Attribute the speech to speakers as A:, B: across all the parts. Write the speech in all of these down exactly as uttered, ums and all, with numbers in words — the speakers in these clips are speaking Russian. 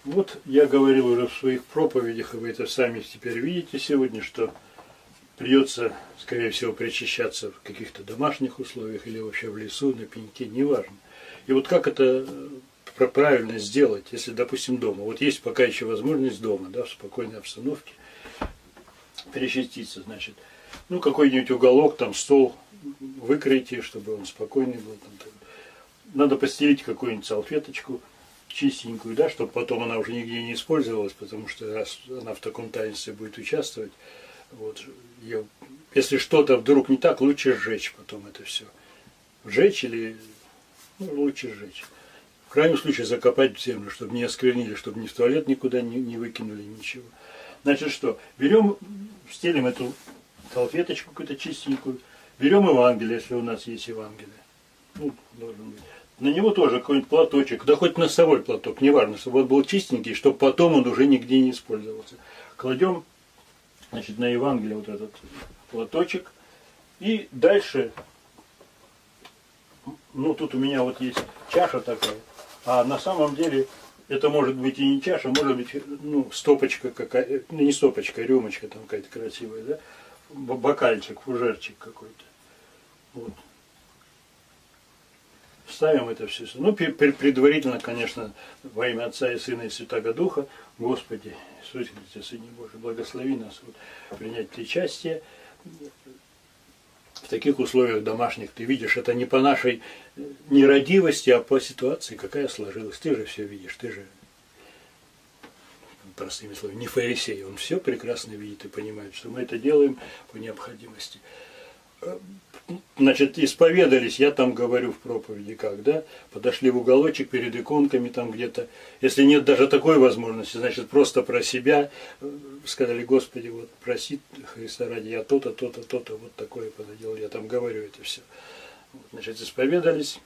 A: Вот я говорил уже в своих проповедях, и вы это сами теперь видите сегодня, что придется, скорее всего, причащаться в каких-то домашних условиях или вообще в лесу, на пеньке, неважно. И вот как это правильно сделать, если, допустим, дома. Вот есть пока еще возможность дома, да, в спокойной обстановке перечаститься, значит. Ну, какой-нибудь уголок, там, стол выкройте, чтобы он спокойный был. Там, надо постелить какую-нибудь салфеточку чистенькую, да, чтобы потом она уже нигде не использовалась, потому что раз она в таком таинстве будет участвовать, вот, ее, если что-то вдруг не так, лучше сжечь потом это все. Сжечь или, ну, лучше сжечь. В крайнем случае закопать в землю, чтобы не осквернили, чтобы ни в туалет никуда не, не выкинули, ничего. Значит что, берем, стелим эту салфеточку какую-то чистенькую, берем Евангелие, если у нас есть Евангелие. Ну, должен быть. На него тоже какой-нибудь платочек, да хоть носовой платок, неважно, чтобы он был чистенький, чтобы потом он уже нигде не использовался. Кладем, значит, на Евангелие вот этот платочек. И дальше, ну тут у меня вот есть чаша такая, а на самом деле это может быть и не чаша, может быть, ну, стопочка какая-то, ну, не стопочка, рюмочка там какая-то красивая, да, бокальчик, фужерчик какой-то. Вот. Ставим это все. Ну, предварительно, конечно, во имя Отца и Сына и Святаго Духа, Господи, Иисусе Христе, Сыне Божий, благослови нас вот, принять причастие. В таких условиях домашних ты видишь, это не по нашей нерадивости, а по ситуации, какая сложилась. Ты же все видишь, ты же, простыми словами, не фарисей, он все прекрасно видит и понимает, что мы это делаем по необходимости. Значит, исповедались, я там говорю в проповеди, как, да, подошли в уголочек перед иконками там где-то, если нет даже такой возможности, значит, просто про себя сказали: Господи, вот проси Христа ради, я то-то, то-то, то-то, вот такое пододелал, я там говорю это все. Вот, значит, исповедались,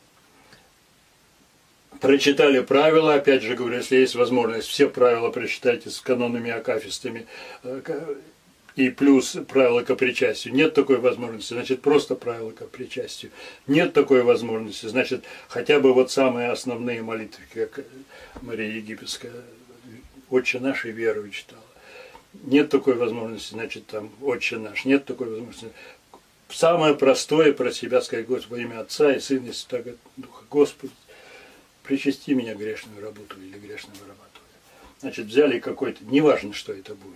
A: прочитали правила, опять же говорю, если есть возможность, все правила прочитайте с канонами, акафистами, и плюс правила ко причастию. Нет такой возможности, значит, просто правила ко причастию. Нет такой возможности, значит, хотя бы вот самые основные молитвы, как Мария Египетская, Отче наш и веру читала. Нет такой возможности, значит, там, Отче наш. Нет такой возможности. Самое простое про себя сказать: Господи, во имя Отца и Сына и Святаго Духа. Господи, причасти меня грешную работу или грешного раба Твоего. Значит, взяли какой-то, неважно, что это будет.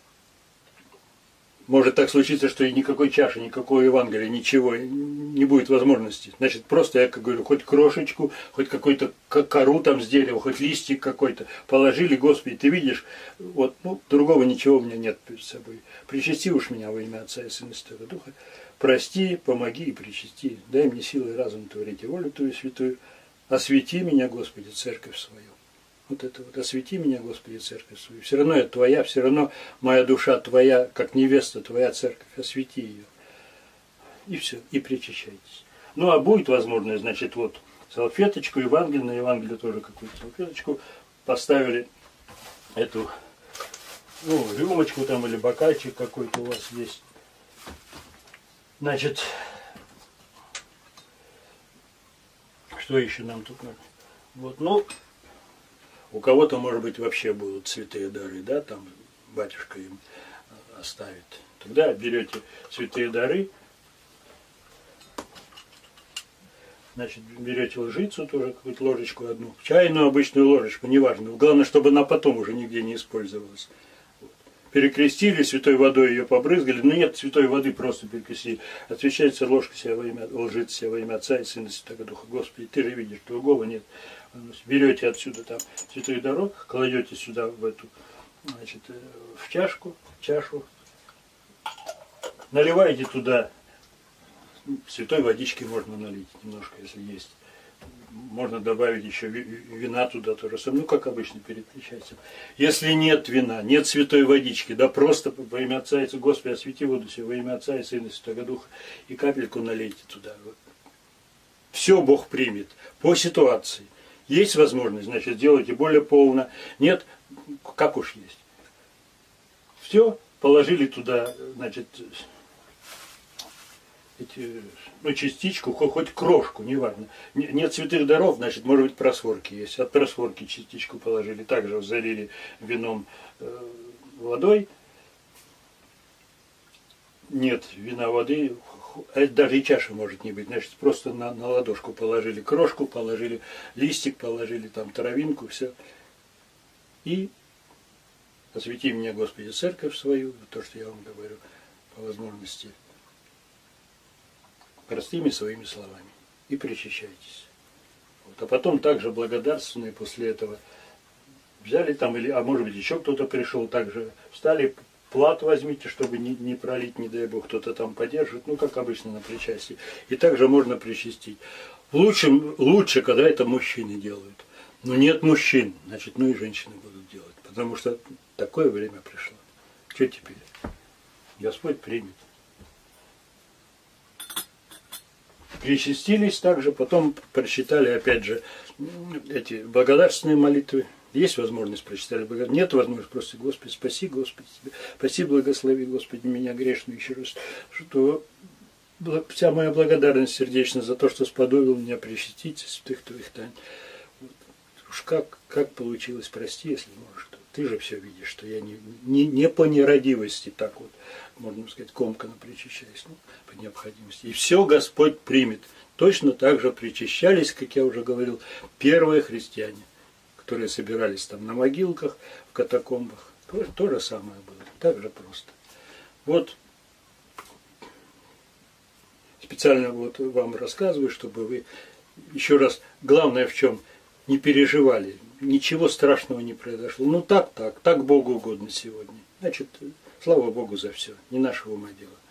A: Может так случиться, что и никакой чаши, никакого Евангелия, ничего, не будет возможности. Значит, просто я, как говорю, хоть крошечку, хоть какую-то кору там с дерева, хоть листик какой-то положили, Господи, ты видишь, вот, ну, другого ничего у меня нет перед собой. Причасти уж меня во имя Отца и Сына и Святаго Духа, прости, помоги и причасти, дай мне силы и разум творить и волю Твою святую, освети меня, Господи, церковь свою. Вот это вот, освети меня, Господи, церковь свою. Все равно я Твоя, все равно моя душа Твоя, как невеста Твоя церковь, освети ее. И все, и причащайтесь. Ну, а будет возможность, значит, вот салфеточку, Евангелие, на Евангелие тоже какую-то салфеточку, поставили эту, ну, рюмочку там или бокальчик какой-то у вас есть. Значит, что еще нам тут надо? Вот, ну, у кого-то, может быть, вообще будут святые дары, да, там батюшка им оставит. Тогда берете святые дары, значит, берете лжицу тоже, какую-то ложечку одну, чайную обычную ложечку, неважно. Главное, чтобы она потом уже нигде не использовалась. Вот. Перекрестили, святой водой ее побрызгали, но нет святой воды, просто перекрестили. Освящается ложка себя во имя, лжица себя во имя Отца и Сына и Святаго Духа. Господи, ты же видишь, другого нет. Берете отсюда там святой дарок, кладете сюда в эту, значит, в чашку, чашу, наливаете туда, святой водички можно налить немножко, если есть. Можно добавить еще вина туда тоже, ну как обычно перед причастием. Если нет вина, нет святой водички, да просто во имя Отца и Сына, Господи, освети воду себе во имя Отца и Сына и Святаго Духа, и капельку налейте туда. Все Бог примет по ситуации. Есть возможность, значит, делайте более полно. Нет, как уж есть. Все, положили туда, значит, эти, ну, частичку, хоть крошку, неважно. Нет святых даров, значит, может быть, просворки есть. От просворки частичку положили, также залили вином, э, водой. Нет вина, воды, даже и чаши может не быть. Значит, просто на, на ладошку положили крошку, положили листик, положили там травинку, все. И освети меня, Господи, церковь свою, то, что я вам говорю, по возможности, простыми своими словами. И причащайтесь. Вот. А потом также благодарственные после этого взяли там, или, а может быть, еще кто-то пришел, также встали, плат возьмите, чтобы не, не пролить, не дай Бог, кто-то там подержит, ну, как обычно на причастии. И также можно причастить. Лучше, лучше, когда это мужчины делают. Но нет мужчин, значит, ну и женщины будут делать. Потому что такое время пришло. Что теперь? Господь примет. Причастились также, потом прочитали, опять же, эти благодарственные молитвы. Есть возможность прочитали благодарность. Нет возможности, просто Господи, спаси, Господи, спаси, благослови, Господи, меня грешную еще раз. Что вся моя благодарность сердечная за то, что сподобил меня причастить святых Твоих тайн. Вот. Уж как, как получилось, прости, если можешь. Ты же все видишь, что я не, не, не по нерадивости так вот, можно сказать, комканно причащаюсь, ну, по необходимости. И все Господь примет. Точно так же причащались, как я уже говорил, первые христиане, которые собирались там на могилках, в катакомбах. То, то же самое было, так же просто. Вот специально вот вам рассказываю, чтобы вы еще раз, главное в чем, не переживали. Ничего страшного не произошло. Ну так, так, так Богу угодно сегодня. Значит, слава Богу за все. Не нашего ума дело.